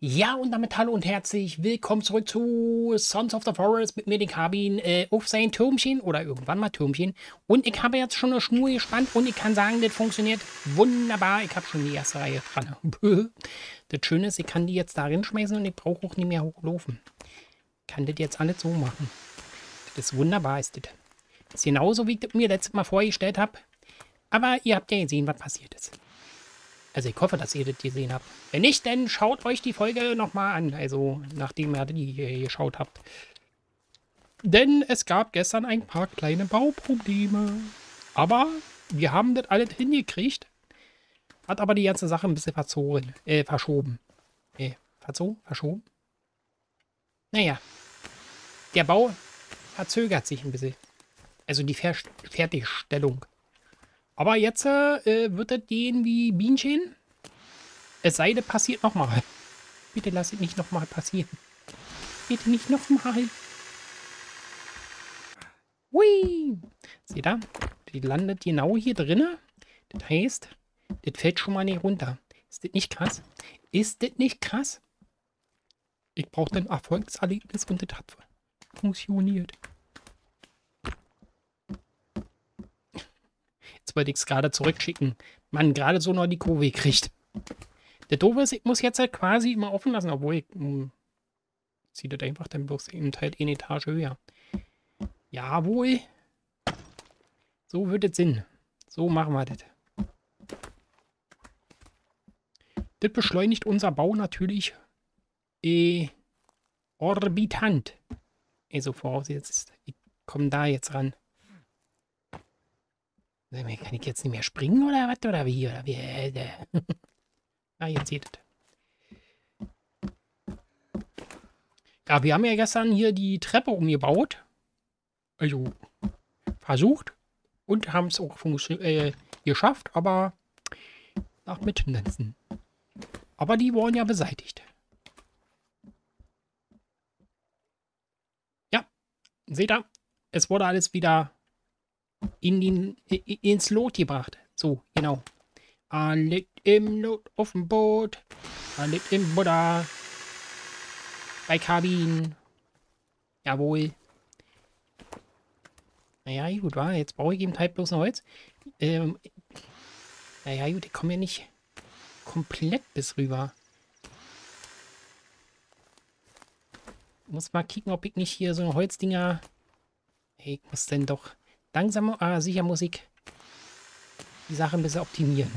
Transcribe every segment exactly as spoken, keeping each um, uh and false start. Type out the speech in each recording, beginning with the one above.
Ja, und damit hallo und herzlich willkommen zurück zu Sons of the Forest mit mir, den Kabin, äh, auf sein Türmchen oder irgendwann mal Türmchen. Und ich habe jetzt schon eine Schnur gespannt und ich kann sagen, das funktioniert wunderbar. Ich habe schon die erste Reihe dran. Das Schöne ist, ich kann die jetzt da schmeißen und ich brauche auch nicht mehr hochlaufen. Ich kann das jetzt alles so machen. Das ist wunderbar, ist das. Das ist genauso, wie ich das mir letztes Mal vorgestellt habe. Aber ihr habt ja gesehen, was passiert ist. Also ich hoffe, dass ihr das gesehen habt. Wenn nicht, dann schaut euch die Folge nochmal an. Also nachdem ihr die hier geschaut habt. Denn es gab gestern ein paar kleine Bauprobleme. Aber wir haben das alles hingekriegt. Hat aber die ganze Sache ein bisschen verzogen. Äh, verschoben. Äh, verzogen? Verschoben? Naja. Der Bau verzögert sich ein bisschen. Also die Ver Fertigstellung. Aber jetzt äh, wird das gehen wie Bienchen. Es sei denn, passiert nochmal. Bitte lass es nicht nochmal passieren. Bitte nicht nochmal. Hui. Seht ihr? Die landet genau hier drinne. Das heißt, das fällt schon mal nicht runter. Ist das nicht krass? Ist das nicht krass? Ich brauche ein Erfolgserlebnis und das hat funktioniert. Jetzt wollte ich es gerade zurückschicken. Man gerade so noch die Kurve kriegt. Der Doofe ist, ich muss jetzt halt quasi immer offen lassen, obwohl ich hm, ziehe das einfach dann bloß eben halt eine Etage höher. Jawohl. So wird es Sinn. So machen wir das. Das beschleunigt unser Bau natürlich äh, orbitant. Also vorausgesetzt, ich komme da jetzt ran. Kann ich jetzt nicht mehr springen oder was? Oder wie? Oder wie? Ah, jetzt seht ihr. Ja, wir haben ja gestern hier die Treppe umgebaut. Also versucht. Und haben es auch äh, geschafft, aber nach Mittendenzen. Aber die wurden ja beseitigt. Ja, seht ihr? Es wurde alles wieder in den, ins Lot gebracht. So, genau. Er liegt im Lot auf dem Boot. Er liegt im Buddha. Bei Kabin. Jawohl. Naja, gut, war. Jetzt brauche ich eben halt bloß noch Holz. Ähm, naja, gut, ich komme ja nicht komplett bis rüber. Muss mal kicken, ob ich nicht hier so Holzdinger. Hey, ich muss denn doch langsam, aber sicher muss ich die Sache ein bisschen optimieren.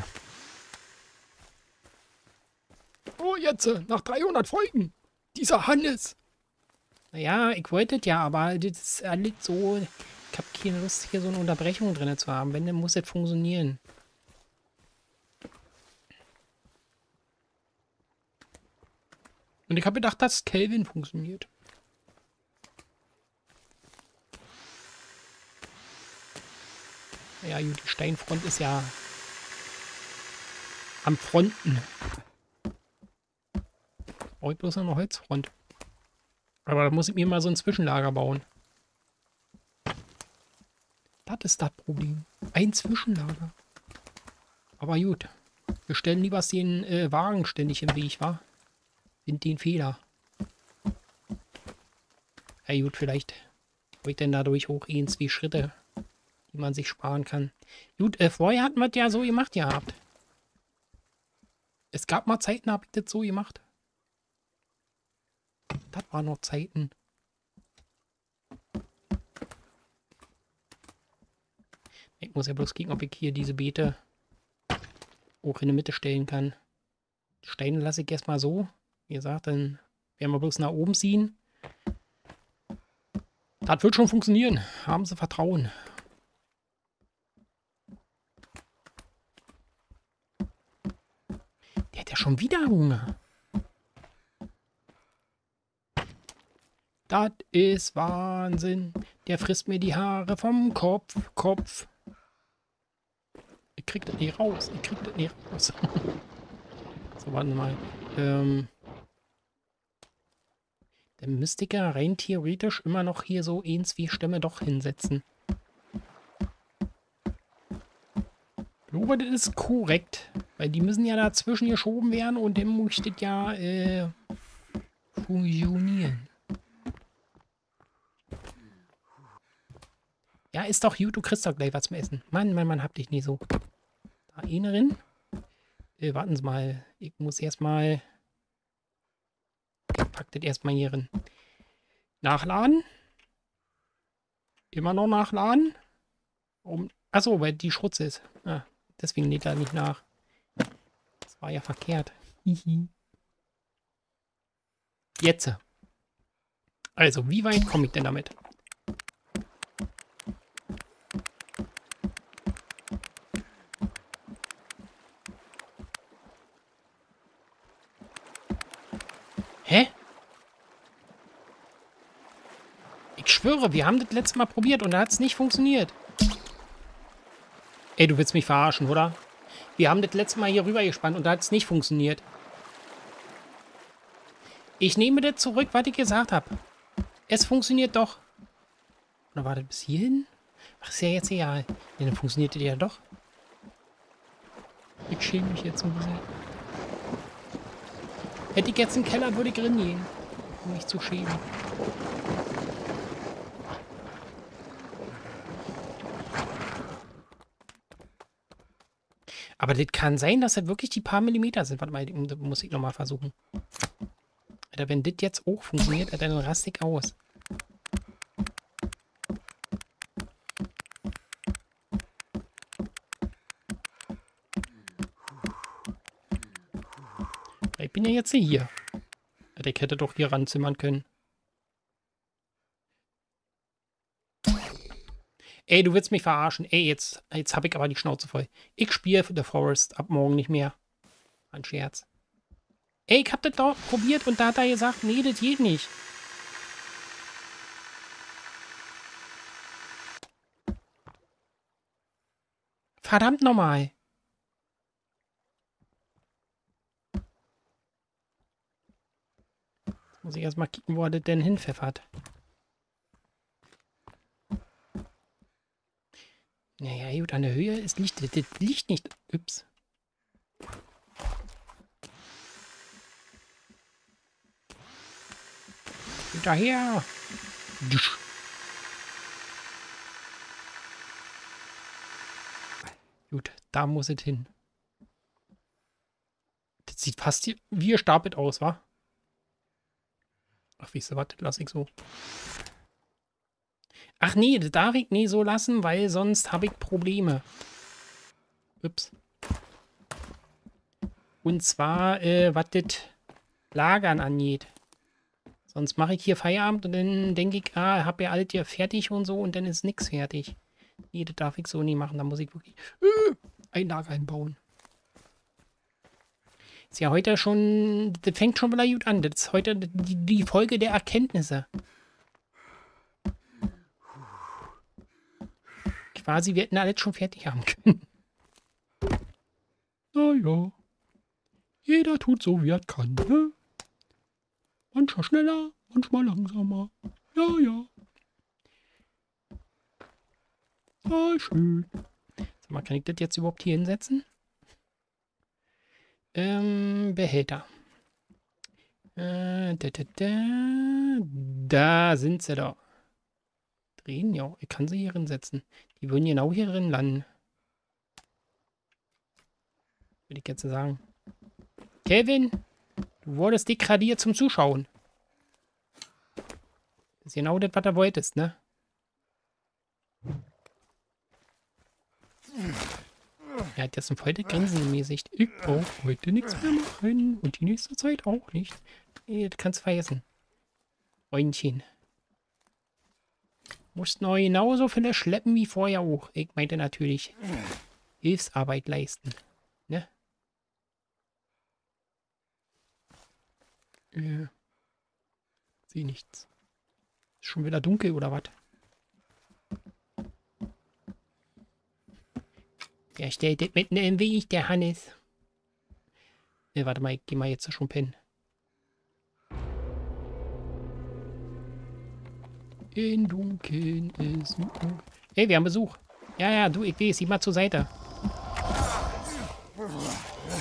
Oh, jetzt, nach dreihundert Folgen. Dieser Hannes. Naja, ich wollte es ja, aber das ist alles so. Ich habe keine Lust, hier so eine Unterbrechung drin zu haben. Wenn, dann muss es funktionieren. Und ich habe gedacht, dass Kelvin funktioniert. Ja, die Steinfront ist ja am Fronten. Brauche ich bloß noch eine Holzfront. Aber da muss ich mir mal so ein Zwischenlager bauen. Das ist das Problem. Ein Zwischenlager. Aber gut. Wir stellen lieber den äh, Wagen ständig im Weg, wa? Sind den Fehler. Ja gut, vielleicht habe ich denn dadurch auch irgendwie Schritte, die man sich sparen kann. Gut, äh, vorher hatten wir das ja so gemacht gehabt. Es gab mal Zeiten, habe ich das so gemacht. Das waren noch Zeiten. Ich muss ja bloß gucken, ob ich hier diese Beete auch in der Mitte stellen kann. Die Steine lasse ich erstmal so. Wie gesagt, dann werden wir bloß nach oben ziehen. Das wird schon funktionieren. Haben Sie Vertrauen. Der hat ja schon wieder Hunger. Das ist Wahnsinn. Der frisst mir die Haare vom Kopf. Kopf. Ich krieg das nicht raus. Ich krieg das nicht raus. So, warten wir mal. Ähm. Dann müsste ich ja rein theoretisch immer noch hier so eins wie Stämme doch hinsetzen. Ich glaube, das ist korrekt. Weil die müssen ja dazwischen geschoben werden und dann muss das ja äh, fusionieren. Ja, ist doch gut, du kriegst doch gleich was zum Essen. Mann, Mann, Mann, hab dich nie so. Da eine drin. Äh, warten Sie mal. Ich muss erstmal. Pack das erstmal hier rein. Nachladen. Immer noch nachladen. Um, achso, weil die Schrotze ist. Ah, deswegen lädt er nicht nach. Das war ja verkehrt. Jetzt. Also, wie weit komme ich denn damit? Hä? Ich schwöre, wir haben das letzte Mal probiert und da hat es nicht funktioniert. Ey, du willst mich verarschen, oder? Wir haben das letzte Mal hier rüber gespannt und da hat es nicht funktioniert. Ich nehme das zurück, was ich gesagt habe. Es funktioniert doch. Oder war das bis hierhin? Ach, ist ja jetzt egal. Ja, dann funktioniert das ja doch. Ich schäme mich jetzt ein bisschen. Hätte ich jetzt einen Keller, würde ich drin gehen. Um mich zu schämen. Aber das kann sein, dass das wirklich die paar Millimeter sind. Warte mal, das muss ich nochmal versuchen. Alter, wenn das jetzt auch funktioniert, dann raste ich aus. Ich bin ja jetzt hier. Alter, ich hätte doch hier ranzimmern können. Ey, du willst mich verarschen. Ey, jetzt, jetzt habe ich aber die Schnauze voll. Ich spiele für The Forest ab morgen nicht mehr. Ein Scherz. Ey, ich hab das doch probiert und da hat er gesagt, nee, das geht nicht. Verdammt nochmal. Jetzt muss ich erstmal kicken, wo er das denn hinpfeffert. Naja, gut, an der Höhe ist Licht. Das liegt nicht. Ups. Hinterher. Gut, da muss es hin. Das sieht fast wie gestapelt aus, wa? Ach, wie ist das? Was? Lass ich so. Ach nee, das darf ich nie so lassen, weil sonst habe ich Probleme. Ups. Und zwar, äh, was das Lagern angeht. Sonst mache ich hier Feierabend und dann denke ich, ah, habe ja alles hier fertig und so und dann ist nichts fertig. Nee, das darf ich so nie machen. Da muss ich wirklich äh, ein Lager einbauen. Ist ja heute schon, das fängt schon wieder gut an. Das ist heute die, die Folge der Erkenntnisse. Quasi, wir hätten alles schon fertig haben können. Naja. Jeder tut so, wie er kann, ne? Manchmal schneller, manchmal langsamer. Ja, ja. Ah, schön. Sag mal, kann ich das jetzt überhaupt hier hinsetzen? Ähm, Behälter. Äh, da, da, da. Da sind sie da. Drehen, ja. Ich kann sie hier hinsetzen. Die würden genau hier drin landen. Würde ich jetzt sagen. Kevin, du wurdest degradiert zum Zuschauen. Das ist genau das, was du wolltest, ne? Er hat jetzt ein volles Grinsen im Gesicht. Ich brauche heute nichts mehr machen. Und die nächste Zeit auch nicht. Nee, das kannst du vergessen. Freundchen. Musst noch genauso viele schleppen wie vorher auch. Ich meinte natürlich Hilfsarbeit leisten. Ne? Äh. Sehe nichts. Ist schon wieder dunkel oder was? Der stellt das mitten im Weg, der Hannes. Ne, warte mal, ich geh mal jetzt schon pennen. In Dunkeln ist... Hey, wir haben Besuch. Ja, ja, du, ich will, sieh mal zur Seite.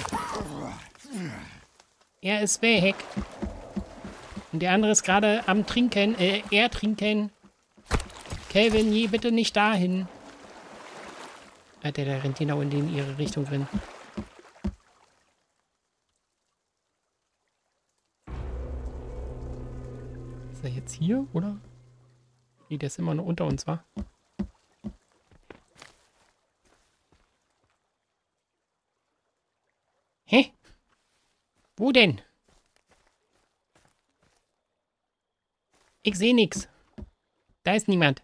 Er ist weg. Und der andere ist gerade am Trinken. Äh, er trinken. Kelvin, je bitte nicht dahin. Alter, der rennt genau in, den, in ihre Richtung drin. Ist er jetzt hier, oder? Nee, der ist immer noch unter uns, wa? Hä? Wo denn? Ich sehe nichts. Da ist niemand.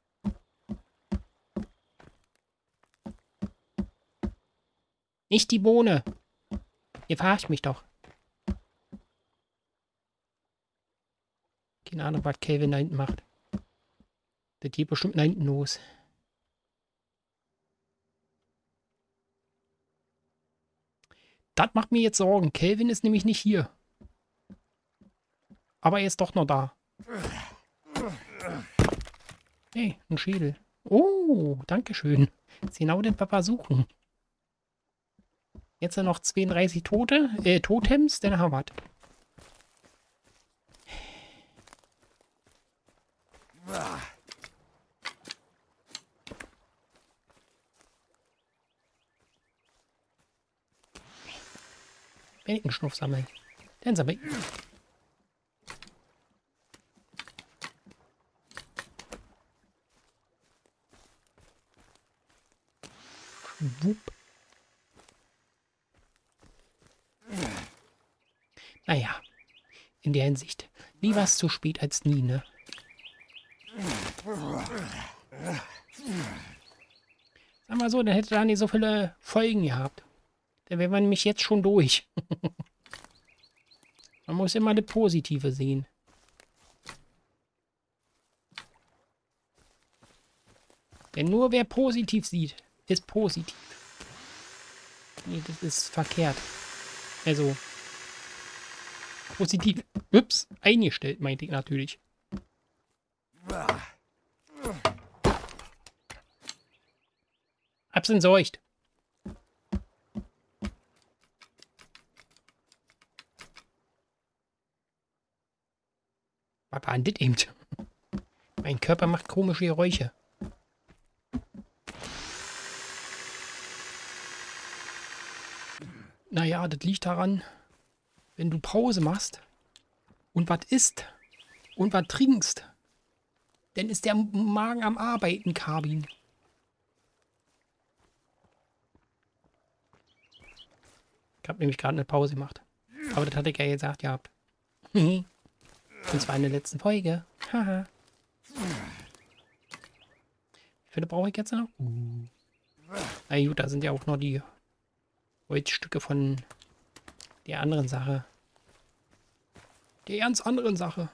Nicht die Bohne. Ihr verarscht mich doch. Keine Ahnung, was Kelvin da hinten macht. Der geht bestimmt da hinten los. Das macht mir jetzt Sorgen. Kelvin ist nämlich nicht hier. Aber er ist doch noch da. Hey, ein Schädel. Oh, danke schön. Das ist genau das, was wir suchen. Jetzt sind noch zweiunddreißig Tote, äh, Totems, dann haben wir es. Wenn ich einen Schnuff sammle, dann sammle ich. Wupp. Naja, in der Hinsicht. Lieber ist zu spät als nie, ne? Sag mal so, dann hätte da nicht so viele Folgen gehabt. Dann wäre man nämlich jetzt schon durch. Man muss immer das Positive sehen. Denn nur wer positiv sieht, ist positiv. Nee, das ist verkehrt. Also, positiv. Ups, eingestellt, meinte ich natürlich. Hab's entsorgt. Was war denn das eben? Mein Körper macht komische Geräusche. Naja, das liegt daran, wenn du Pause machst und was isst und was trinkst, dann ist der Magen am Arbeiten, Kabin. Ich habe nämlich gerade eine Pause gemacht. Aber das hatte ich ja gesagt gehabt. Und zwar in der letzten Folge. Haha. Wie viele brauche ich jetzt noch? Uh. Na gut, da sind ja auch noch die Holzstücke von der anderen Sache. Der ganz anderen Sache.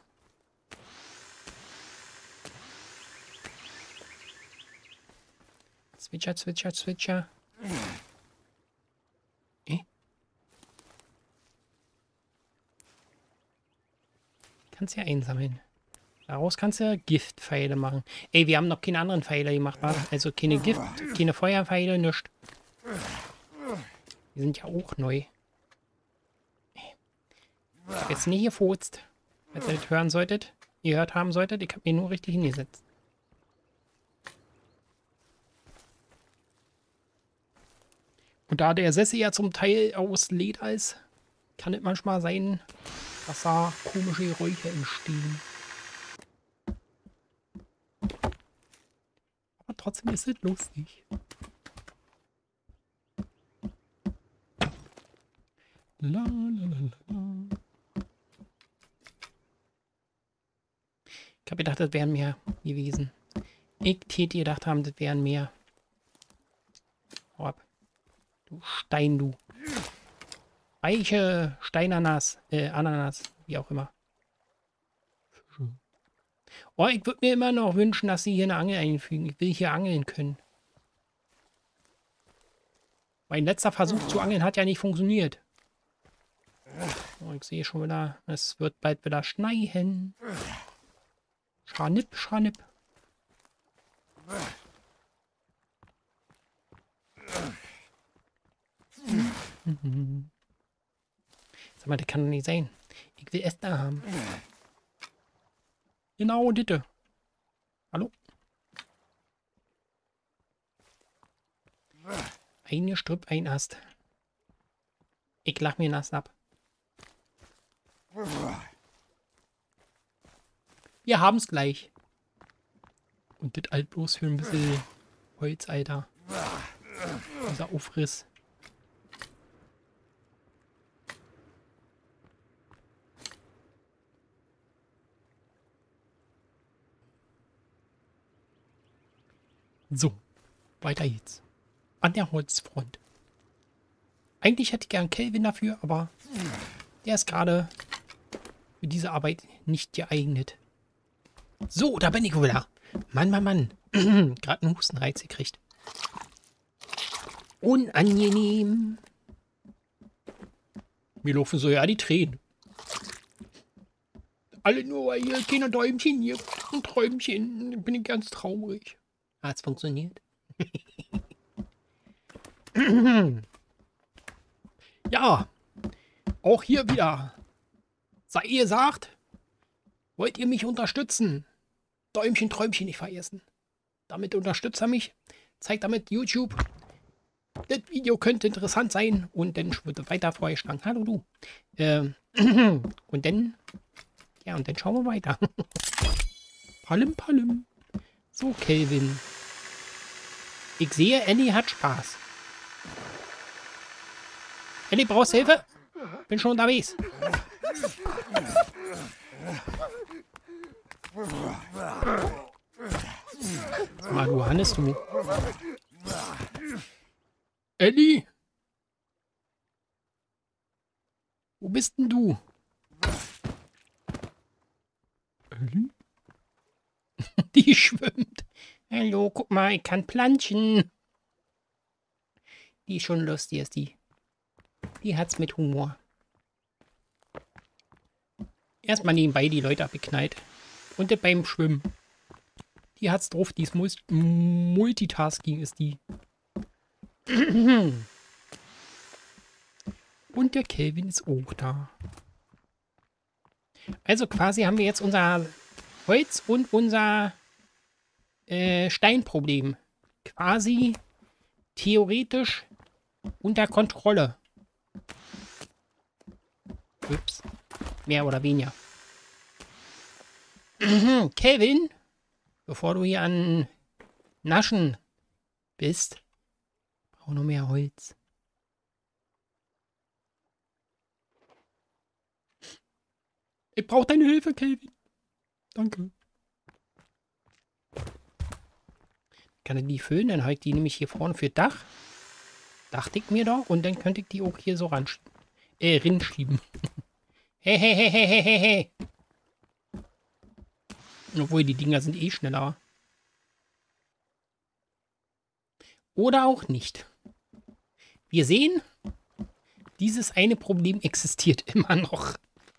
Zwitscher, zwitscher, zwitscher. Eh? Kannst ja einsammeln. Daraus kannst du Giftpfeile machen. Ey, wir haben noch keine anderen Pfeile gemacht, wa? Also keine Gift, keine Feuerpfeile, nichts. Die sind ja auch neu. Ich hab jetzt nicht gefurzt. Falls ihr das hören solltet, ihr hört haben solltet, ich habe mir nur richtig hingesetzt. Und da der Sessel ja zum Teil aus Leder ist, kann es manchmal sein, dass da komische Geräusche entstehen. Aber trotzdem ist es lustig. La, la, la, la. Ich habe gedacht, das wären mehr gewesen. Ich täte gedacht haben, das wären mehr. Hau ab. Du Stein, du. Eiche, Steinanas, äh, Ananas, wie auch immer. Oh, ich würde mir immer noch wünschen, dass sie hier eine Angel einfügen. Ich will hier angeln können. Mein letzter Versuch zu angeln hat ja nicht funktioniert. Oh, ich sehe schon wieder, es wird bald wieder schneien. Scharnipp, scharnipp. Sag mal, das kann doch nicht sein. Ich will Essen da haben. Genau, bitte. Hallo? Ein Gestrüpp, ein Ast. Ich lach mir nass ab. Wir haben's gleich. Und das alt bloß für ein bisschen Holz, Alter. Dieser Aufriss. So, weiter geht's. An der Holzfront. Eigentlich hätte ich gern Kelvin dafür, aber der ist gerade für diese Arbeit nicht geeignet. So, da bin ich wieder. Mann, Mann, Mann. Gerade einen Hustenreiz gekriegt. Unangenehm. Mir laufen so ja die Tränen. Alle nur, weil hier keine Däumchen, hier ein Träumchen. Bin ich ganz traurig. Hat's funktioniert? Ja, auch hier wieder. Sei ihr sagt, wollt ihr mich unterstützen? Däumchen, Träumchen nicht vergessen. Damit unterstützt er mich. Zeigt damit YouTube. Das Video könnte interessant sein. Und dann wird weiter vorgeschlagen. Hallo du. Ähm, und dann, ja, und dann schauen wir weiter. Palim, palim. So, Kelvin. Ich sehe, Annie hat Spaß. Annie, brauchst du Hilfe? Bin schon unterwegs. Sag mal, du Hannes, du. Annie? Wo bist denn du? Annie? Die schwimmt. Hallo, guck mal, ich kann planschen. Die ist schon lustig, ist die. Die hat's mit Humor. Erstmal nebenbei die Leute abgeknallt. Und das beim Schwimmen. Die hat's drauf, die ist Mul Multitasking ist die. Und der Kelvin ist auch da. Also quasi haben wir jetzt unser Holz und unser äh, Steinproblem quasi theoretisch unter Kontrolle. Ups. Mehr oder weniger. Kelvin, bevor du hier an Naschen bist, brauche noch mehr Holz. Ich brauche deine Hilfe, Kelvin. Danke. Kann ich die füllen? Dann habe ich die nämlich hier vorne für Dach. Dachte ich mir doch. Und dann könnte ich die auch hier so ran äh, rinschieben. Hey, hey, hey, hey, hey, hey, hey. Obwohl, die Dinger sind eh schneller. Oder auch nicht. Wir sehen, dieses eine Problem existiert immer noch.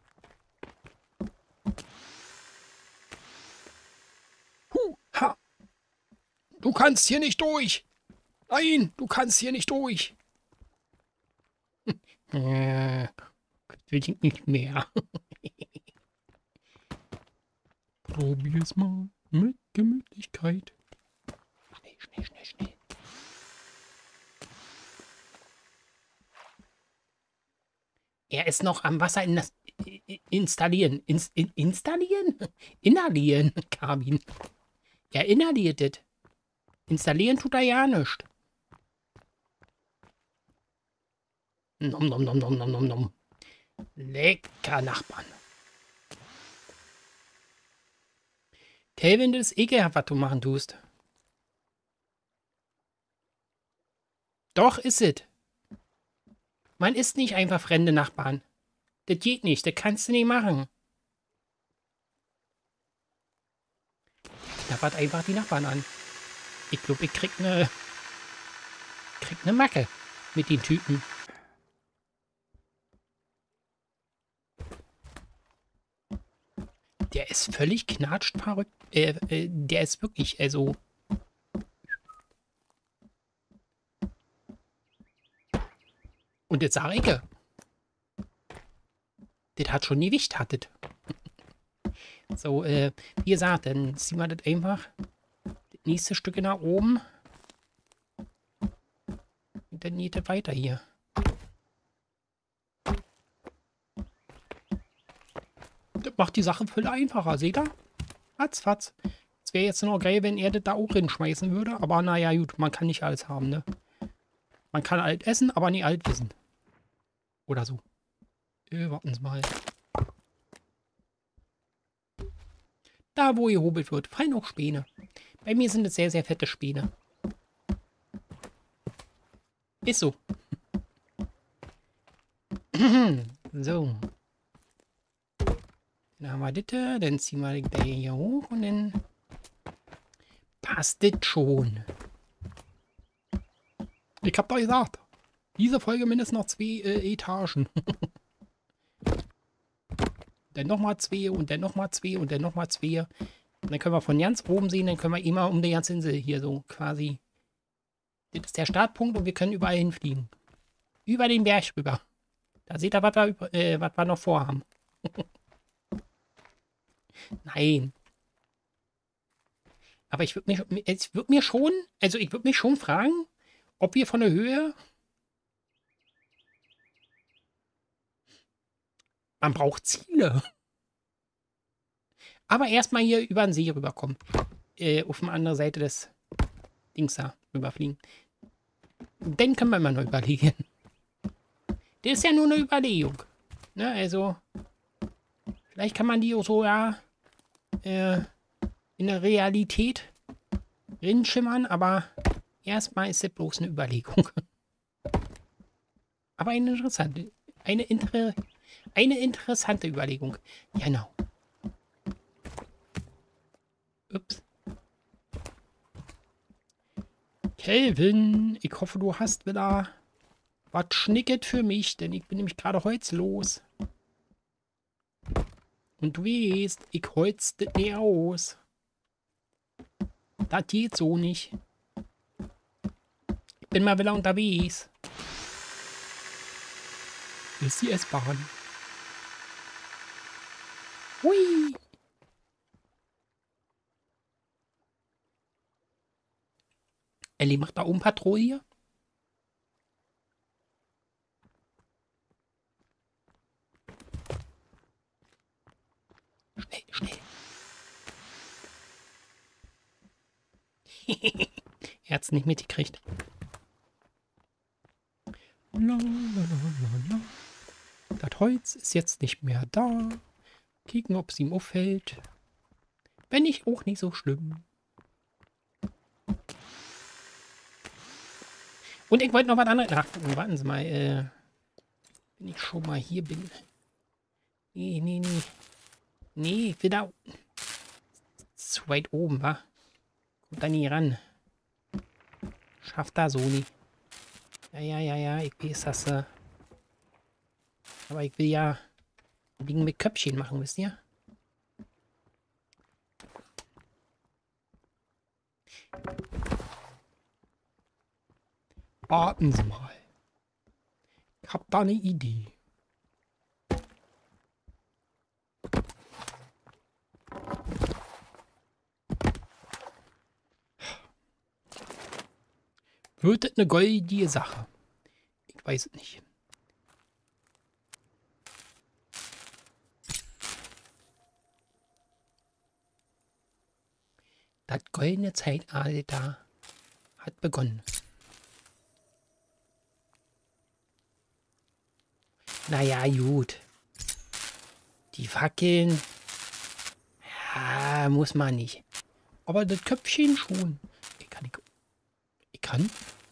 Huh, ha. Du kannst hier nicht durch. Nein, du kannst hier nicht durch. Äh, will ich nicht mehr. Probier's mal mit Gemütlichkeit. Schnell, schnell, schnell, schnell. Er ist noch am Wasser in das installieren. Ins, in, installieren? Inhalieren, Kabin. Er inhaliert es. Installieren tut er ja nicht. Nom, nom, nom, nom, nom, nom, nom. Lecker, Nachbarn. Kelvin, das ist ekelhaft, was du machen tust. Doch, ist es. Man ist nicht einfach fremde Nachbarn. Das geht nicht, das kannst du nicht machen. Knabbert einfach die Nachbarn an. Ich glaube, ich krieg eine krieg eine Macke mit den Typen. Der ist völlig knatscht verrückt. Äh, äh, der ist wirklich, also... Und jetzt sage ich... Das hat schon Gewicht, hat das. So, äh, wie gesagt, dann ziehen wir das einfach das nächste Stück nach oben. Und dann geht das weiter hier. Das macht die Sache viel einfacher, seht ihr? Fatz, fatz. Es wäre jetzt nur geil, wenn er das da auch hinschmeißen würde. Aber naja, gut, man kann nicht alles haben, ne? Man kann alt essen, aber nie alt wissen. Oder so. Äh, warten Sie mal. Da, wo gehobelt wird, fallen auch Späne. Bei mir sind es sehr, sehr fette Späne. Ist so. So. Dann haben wir das, dann ziehen wir den hier hoch und dann passt das schon. Ich hab doch gesagt, diese Folge mindestens noch zwei äh, Etagen. Dann nochmal zwei und dann nochmal zwei und dann nochmal zwei. Und dann können wir von ganz oben sehen, dann können wir immer um die ganze Insel hier so quasi. Das ist der Startpunkt und wir können überall hinfliegen. Über den Berg rüber. Da seht ihr, was wir, äh, was wir noch vorhaben. Nein. Aber ich würde mich, ich würd mir schon, also ich würde mich schon fragen, ob wir von der Höhe. Man braucht Ziele. Aber erstmal hier über den See rüberkommen. Äh, auf die andere Seite des Dings da rüberfliegen. Dann können wir mal noch überlegen. Das ist ja nur eine Überlegung. Ne, also. Vielleicht kann man die auch so, ja. Äh, in der Realität rinschimmern, aber erstmal ist das bloß eine Überlegung. Aber eine interessante. Eine, inter, eine interessante Überlegung. Genau. Ups. Kelvin, ich hoffe, du hast wieder was schnicket für mich, denn ich bin nämlich gerade holzlos. Und du weißt, ich holz das nicht aus. Das geht so nicht. Ich bin mal wieder unterwegs. Hier ist die S-Bahn. Hui. Ellie macht da oben Patrouille. Schnell, schnell. Er hat's nicht mitgekriegt. La, la, la, la. Das Holz ist jetzt nicht mehr da. Kicken, ob es ihm auffällt. Wenn nicht, auch nicht so schlimm. Und ich wollte noch was anderes nachgucken. Warten Sie mal, äh, wenn ich schon mal hier bin. Nee, nee, nee. Nee, ich will da. Zu weit oben, wa? Kommt da nie ran. Schafft da so nicht. Ja, ja, ja, ja, ich weiß das. Äh. Aber ich will ja Dinge mit Köpfchen machen, wisst ihr? Warten Sie mal. Ich hab da eine Idee. Wird das eine goldige Sache? Ich weiß es nicht. Das goldene Zeitalter hat begonnen. Naja, gut. Die Fackeln. Ja, muss man nicht. Aber das Köpfchen schon. Ich kann. Ich, ich kann.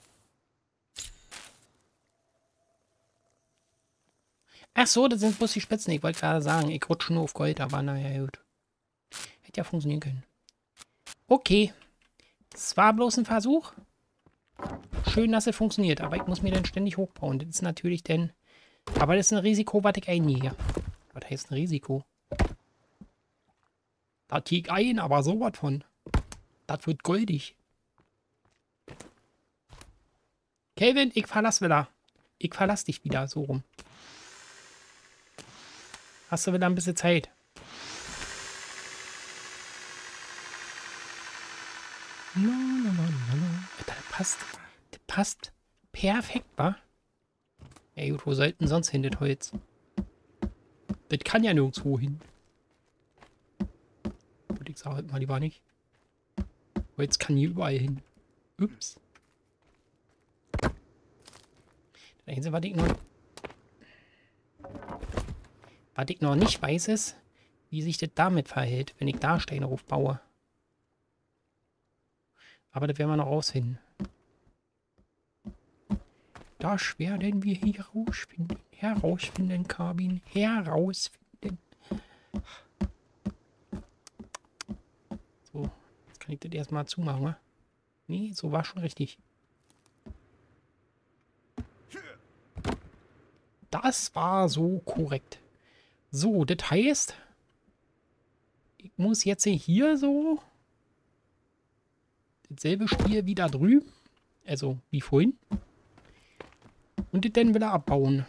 Ach so, das sind bloß die Spitzen. Ich wollte gerade sagen, ich rutsche nur auf Gold, aber naja, gut. Hätte ja funktionieren können. Okay. Es war bloß ein Versuch. Schön, dass es funktioniert, aber ich muss mir dann ständig hochbauen. Das ist natürlich dann. Aber das ist ein Risiko, was ich eingehe. Was heißt ein Risiko? Da tieg ein, aber sowas von. Das wird goldig. Kelvin, ich verlass wieder. Ich verlass dich wieder, so rum. Hast du wieder ein bisschen Zeit? La, la, la, la, la. Das passt. Das passt perfekt, wa? Ey, gut, wo sollten sonst hin, das Holz? Das kann ja nirgendwo hin. Würde ich sagen, mal lieber nicht. Holz kann hier überall hin. Ups. Das Einzige, was ich noch, was ich noch nicht weiß, ist, wie sich das damit verhält, wenn ich da Steine aufbaue. Aber das werden wir noch rausfinden. Das werden wir hier herausfinden. Herausfinden, Kabin. Herausfinden. So, jetzt kann ich das erstmal zumachen, ne? Nee, so war schon richtig. Das war so korrekt. So, das heißt, ich muss jetzt hier so dasselbe Spiel wie da drüben. Also wie vorhin. Und das dann wieder abbauen.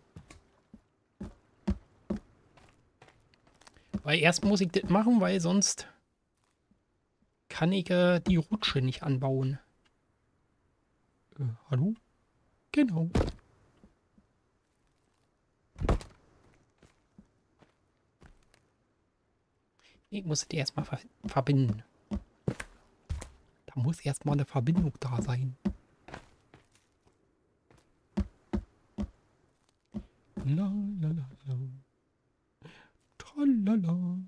Weil erst muss ich das machen, weil sonst kann ich äh, die Rutsche nicht anbauen. Äh, hallo? Genau. Ich muss das erstmal ver verbinden. Da muss erstmal eine Verbindung da sein. La la la la. Tralala.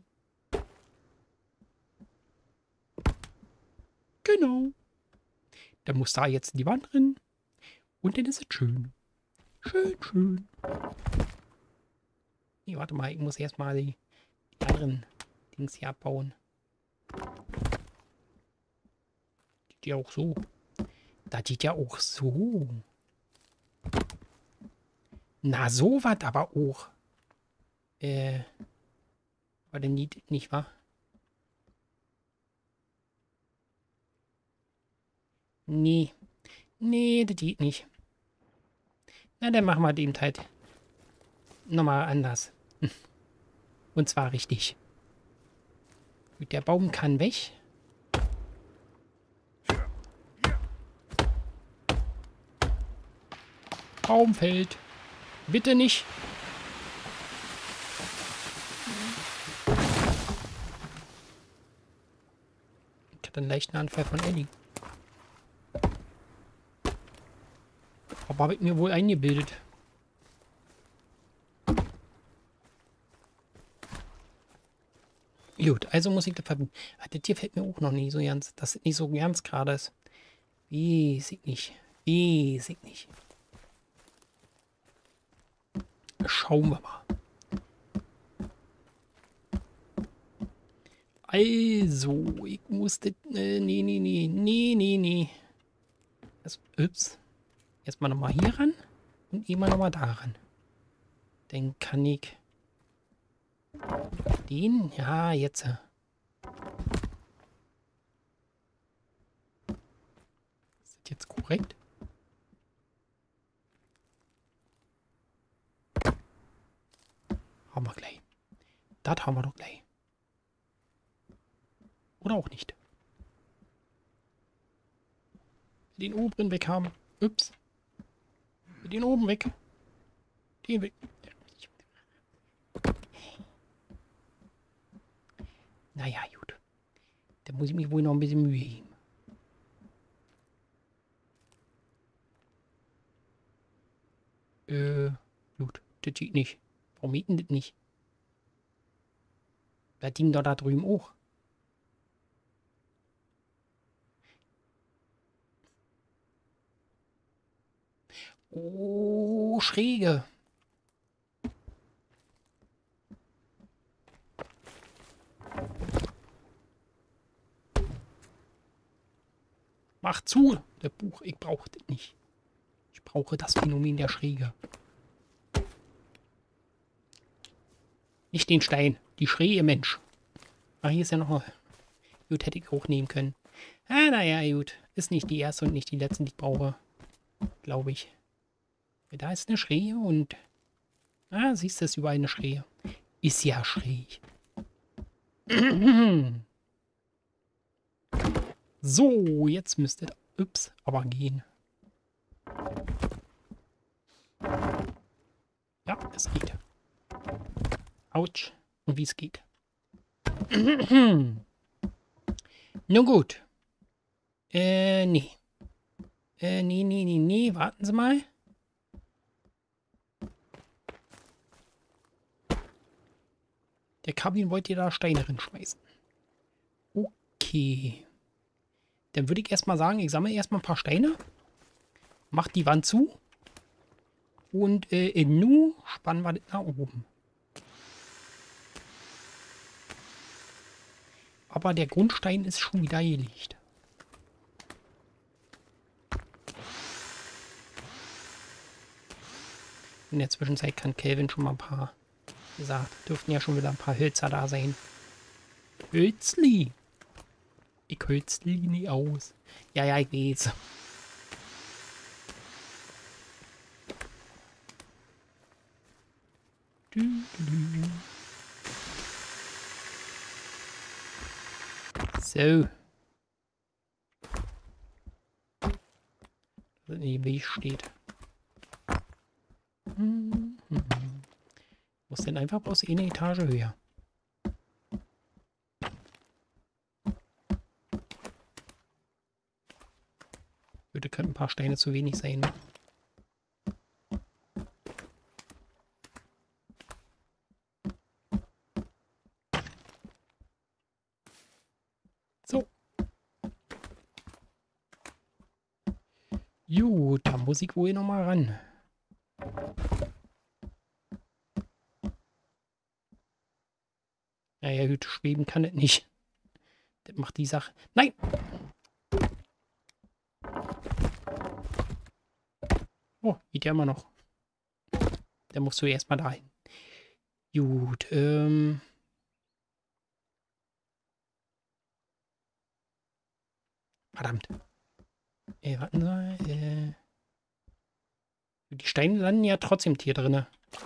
Genau. Dann muss da jetzt die Wand drin. Und dann ist es schön. Schön, schön. Nee, warte mal, ich muss erstmal die, die anderen Dings hier abbauen. Geht ja auch so. Das geht ja auch so. Na, so was aber auch. Äh. War denn nicht, nicht wahr? Nee. Nee, das geht nicht. Na, dann machen wir den halt nochmal anders. Und zwar richtig. Der Baum kann weg. Baum fällt. Bitte nicht. Ich hatte einen leichten Anfall von Ellie. Aber habe ich mir wohl eingebildet. Gut, also muss ich das verbinden. Ah, das hier fällt mir auch noch nicht so ganz, dass es nicht so ganz gerade ist. Weiß ich nicht. Weiß ich nicht. Schauen wir mal. Also, ich muss das... Äh, nee, nee, nee, nee, nee, nee. Das, ups. Erstmal nochmal hier ran und immer nochmal da ran. Dann kann ich... Den? Ja, jetzt. Ist das jetzt korrekt? Haben wir gleich. Das haben wir doch gleich. Oder auch nicht. Den oberen weg haben. Ups. Den oben weg. Den weg. Naja, gut. Da muss ich mich wohl noch ein bisschen Mühe geben. Äh, gut. Das geht nicht. Warum geht denn das nicht? Das Ding doch da drüben auch. Oh, schräge. Mach zu, der Buch. Ich brauche das nicht. Ich brauche das Phänomen der Schräge. Nicht den Stein. Die Schräge, Mensch. Ach, hier ist ja noch mal. Gut, hätte ich hochnehmen können. Ah, naja, gut. Ist nicht die erste und nicht die letzte, die ich brauche. Glaube ich. Da ist eine Schräge und... Ah, siehst du, ist überall eine Schräge. Ist ja schräg. So, jetzt müsste... Ups, aber gehen. Ja, es geht. Autsch. Und wie es geht. Nun gut. Äh, nee. Äh, nee, nee, nee, nee. Warten Sie mal. Der Kabin wollte da Steine schmeißen. Okay. Dann würde ich erstmal sagen, ich sammle erstmal ein paar Steine. Mach die Wand zu. Und äh, in Nu spannen wir das nach oben. Aber der Grundstein ist schon wieder gelegt. In der Zwischenzeit kann Kelvin schon mal ein paar, wie gesagt, dürften ja schon wieder ein paar Hölzer da sein. Hölzli. Ich hölzli nie aus. Ja, ja, ich weiß. Du, du, du. So. Was in dem Weg steht. Hm, hm, hm. Muss denn einfach bloß eine Etage höher. Würde könnten ein paar Steine zu wenig sein. So. Gut, da muss ich wohl noch mal ran. Naja, gut, schweben kann es nicht. Das macht die Sache. Nein! Oh, geht ja immer noch. Da musst du erstmal dahin. Gut, ähm. Verdammt. Äh, warten Sie. Äh. Die Steine landen ja trotzdem hier drin.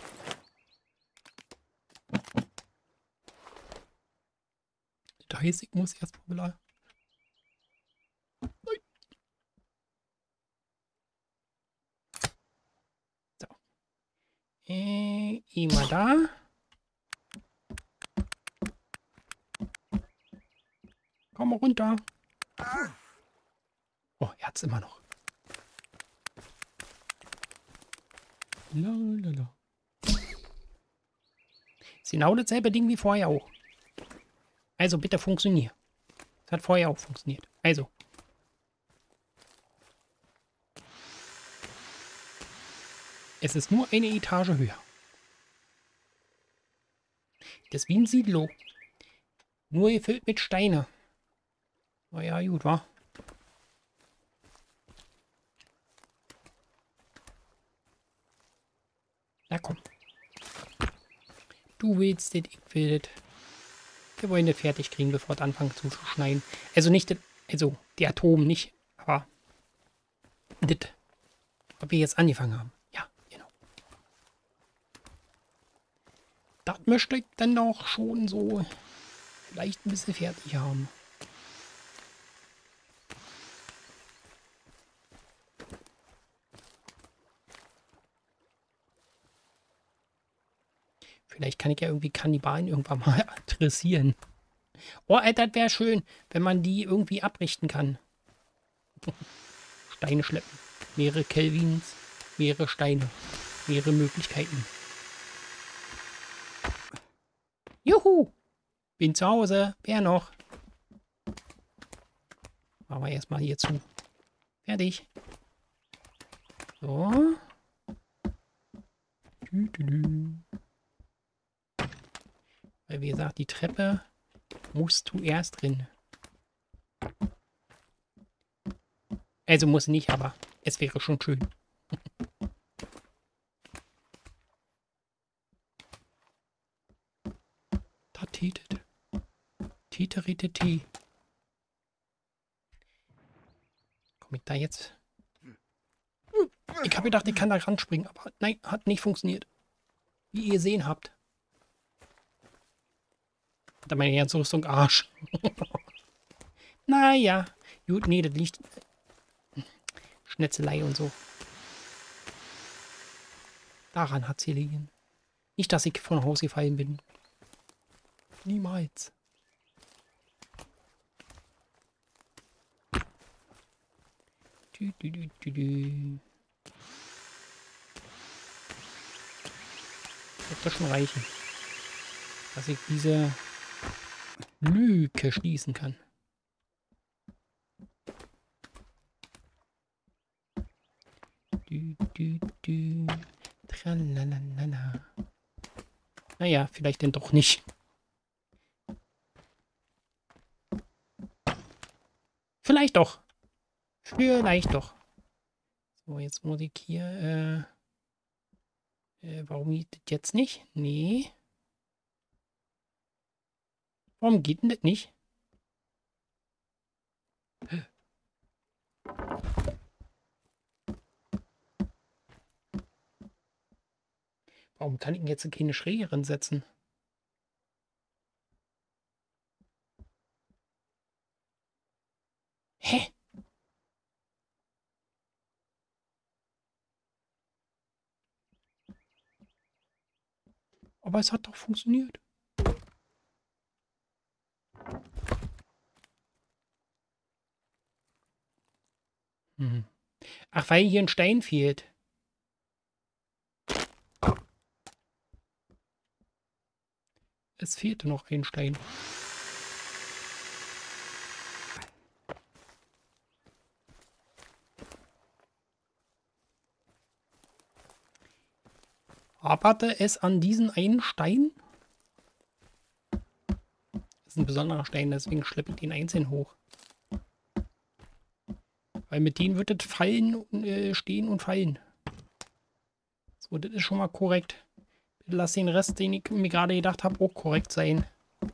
Das heißt, ich muss erst mal. So. Äh, immer da. Komm mal runter. Oh, er hat's immer noch. Lalala. Ist genau dasselbe Ding wie vorher auch. Also bitte funktioniert. Das hat vorher auch funktioniert. Also. Es ist nur eine Etage höher. Das ist wie ein Siedlo. Nur gefüllt mit Steine. Na ja, gut, wa? Na komm. Du willst das, ich will das. Wir wollen das fertig kriegen, bevor es anfangen zu schneien. Also nicht das, also der Atom nicht, aber das, was wir jetzt angefangen haben. Ja, genau. Das möchte ich dann auch schon so vielleicht ein bisschen fertig haben. Vielleicht kann ich ja irgendwie Kannibalen irgendwann mal adressieren. Oh, Alter, das wäre schön, wenn man die irgendwie abrichten kann. Steine schleppen. Mehrere Kelvins, mehrere Steine. Mehrere Möglichkeiten. Juhu! Bin zu Hause. Wer noch? Machen wir erstmal hier zu. Fertig. So. Dü, dü, dü. Weil, wie gesagt, die Treppe musst du erst drin. Also muss nicht, aber es wäre schon schön. Da tätet. Teteritete. Komme ich da jetzt? Ich habe gedacht, ich kann da ranspringen, aber nein, hat nicht funktioniert. Wie ihr gesehen habt. da meine ganze Rüstung Arsch. Naja. Gut, nee, das liegt... Schnetzelei und so. Daran hat's hier liegen. Nicht, dass ich von Haus gefallen bin. Niemals. Dü, dü, dü, dü, dü. Wird das schon reichen, dass ich diese Lücke schließen kann. Dü, dü, dü. Tralalala. Naja, vielleicht denn doch nicht. Vielleicht doch. Vielleicht doch. So, jetzt muss ich hier... Äh, äh, warum geht das jetzt nicht? Nee. Warum geht denn das nicht? Warum kann ich denn jetzt keine schrägeren setzen? Hä? Aber es hat doch funktioniert. Hm. Ach, weil hier ein Stein fehlt. Es fehlte noch ein Stein. Haperte es an diesen einen Stein? Das ist ein besonderer Stein, deswegen schleppe ich den einzeln hoch. Weil mit denen wird es fallen, und, äh, stehen und fallen. So, das ist schon mal korrekt. Bitte lass den Rest, den ich mir gerade gedacht habe, auch korrekt sein.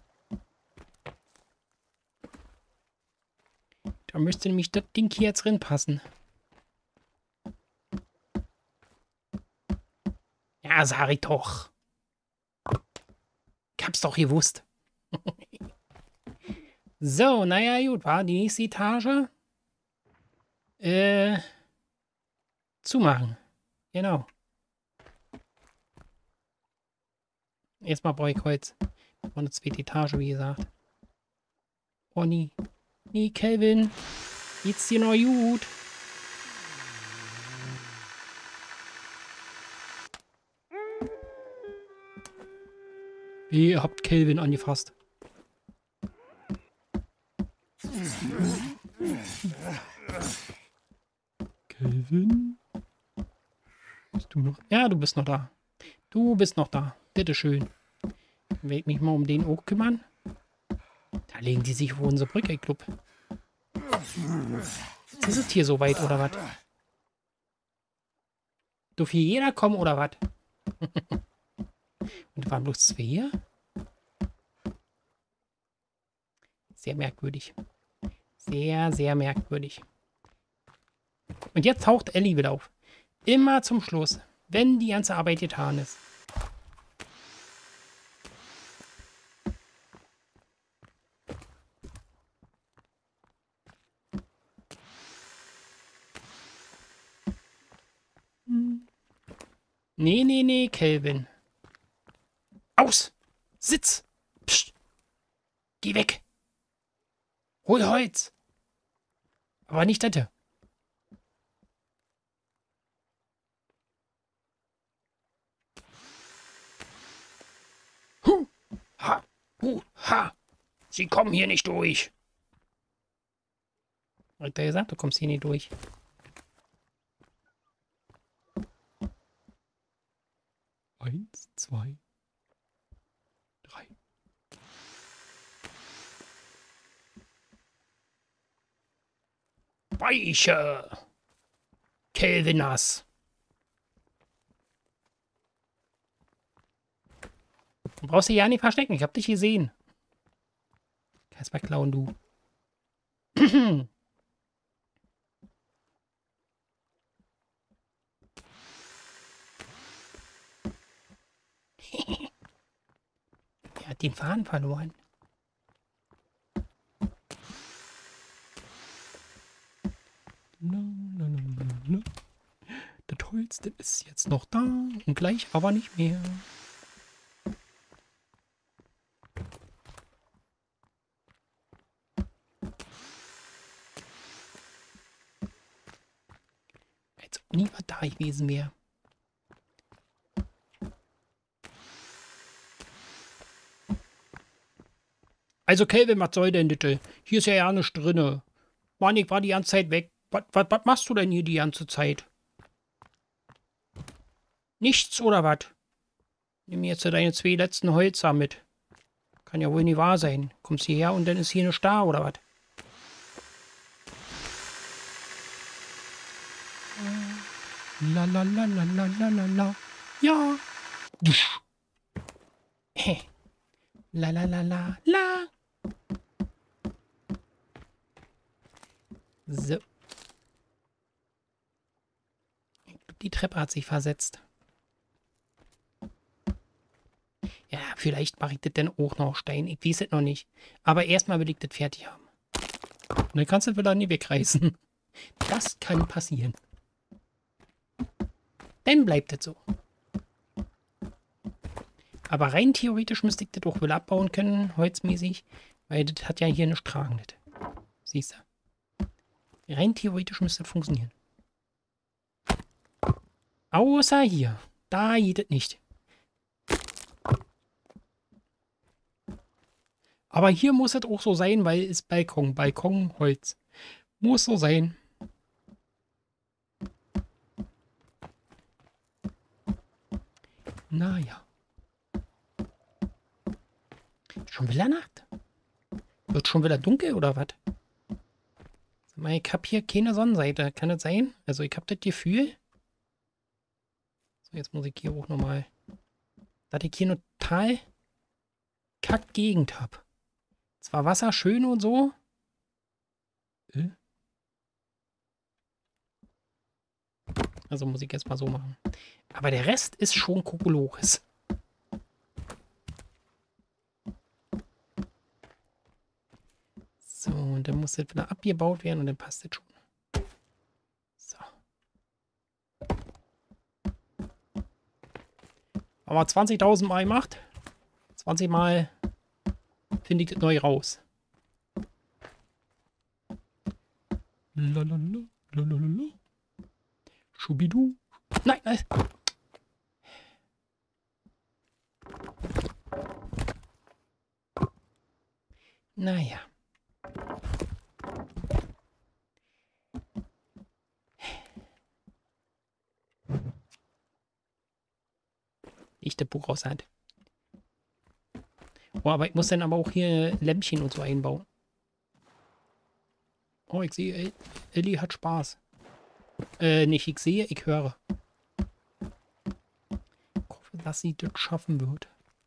Da müsste nämlich das Ding hier jetzt drin passen. Ja, sag ich doch. Ich hab's doch gewusst. So, naja, gut, war die nächste Etage. Äh, zumachen. Genau. Erstmal brauche ich Holz. Und eine zweite Etage, wie gesagt. Oh, nie. Nee, Kelvin. Geht's dir noch gut? Ihr habt Kelvin angefasst. Kelvin? Bist du noch? Ja, du bist noch da. Du bist noch da. Bitteschön. Dann werde ich mich mal um den auch kümmern. Da legen die sich vor unsere Brücke, Club. Jetzt ist es hier so weit, oder was? Darf hier jeder kommen, oder was? Und waren bloß zwei hier? Sehr merkwürdig. Sehr, sehr merkwürdig. Und jetzt taucht Ellie wieder auf. Immer zum Schluss, wenn die ganze Arbeit getan ist. Hm. Nee, nee, nee, Kelvin. Aus! Sitz! Psst! Geh weg! Hol Holz! Aber nicht das. Hu! Ha! Hu! Ha! Sie kommen hier nicht durch! Hat er gesagt, du kommst hier nicht durch. Eins, zwei, drei. Weiche! Kelvinas! Du brauchst dich ja nicht verstecken, ich hab dich gesehen. Kannst mal klauen, du. Er hat den Faden verloren. Na, na, na, na, na. Das Holz, das ist jetzt noch da und gleich aber nicht mehr. Als ob nie was da gewesen wäre. Also Kelvin, was soll denn bitte? Hier ist ja ja nichts drinne. Mann, ich war die ganze Zeit weg. Was, was, was machst du denn hier die ganze Zeit? Nichts oder was? Nimm jetzt deine zwei letzten Holzer mit. Kann ja wohl nicht wahr sein. Kommst hierher und dann ist hier nichts da oder was? La la la la la la la la. Ja. La la la la la. So. Die Treppe hat sich versetzt. Ja, vielleicht mache ich das dann auch noch Stein. Ich weiß es noch nicht. Aber erstmal will ich das fertig haben. Und dann kannst du das wieder nie wegreißen. Das kann passieren. Dann bleibt das so. Aber rein theoretisch müsste ich das auch wieder abbauen können, holzmäßig. Weil das hat ja hier eine Strahlung. Siehst du? Rein theoretisch müsste das funktionieren. Außer hier. Da geht es nicht. Aber hier muss es auch so sein, weil es Balkon, Balkon, Holz. Muss so sein. Naja. Schon wieder Nacht? Wird schon wieder dunkel oder was? Sag mal, ich hab hier keine Sonnenseite. Kann das sein? Also ich hab das Gefühl. So, jetzt muss ich hier auch nochmal. Dass ich hier eine total kack Gegend hab. Zwar Wasser schön und so. Äh? Also muss ich jetzt mal so machen. Aber der Rest ist schon Kokolores. So, und dann muss das wieder abgebaut werden und dann passt das schon. So. Aber zwanzigtausend Mal gemacht. zwanzig Mal finde ich das neu raus. Lalalala, lalalala. Schubidu. Nein, nein. Naja. Ich das Buch aus der Hand. Oh, aber ich muss dann aber auch hier Lämpchen und so einbauen. Oh, ich sehe, Ellie hat Spaß. Äh, nicht ich sehe, ich höre. Ich hoffe, dass sie das schaffen wird.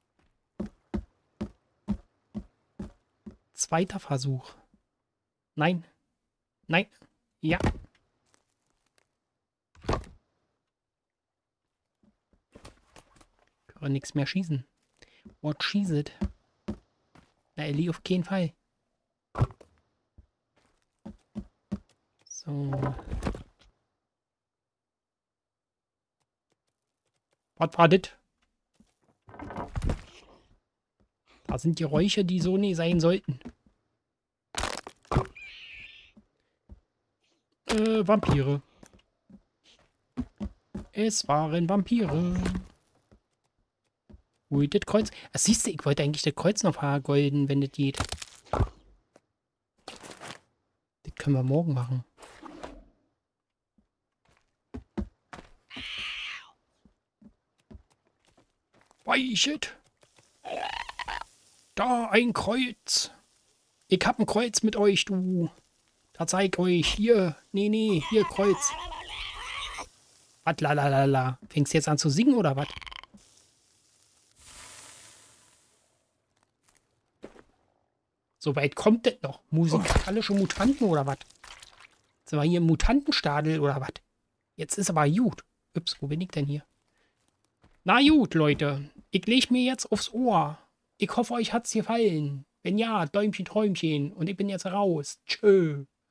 Zweiter Versuch. Nein. Nein. Ja. Ich kann nichts mehr schießen. What schießt? Na, Ellie auf keinen Fall. So. Was war das? Da sind Geräusche, die so nie sein sollten. Äh, Vampire. Es waren Vampire. Ui, das Kreuz. Ah, siehst du, ich wollte eigentlich das Kreuz noch vergolden, wenn das geht. Das können wir morgen machen. Weichet. Da ein Kreuz. Ich hab ein Kreuz mit euch, du. Da zeig euch. Hier. Nee, nee. Hier Kreuz. Was, la, la, la, la. Fängst du jetzt an zu singen, oder was? So weit kommt das noch. Musikalische Mutanten, oder was? Sind wir hier im Mutantenstadel, oder was? Jetzt ist aber gut. Ups, wo bin ich denn hier? Na gut, Leute. Ich leg mir jetzt aufs Ohr. Ich hoffe, euch hat's gefallen. Wenn ja, Däumchen, Träumchen. Und ich bin jetzt raus. Tschö.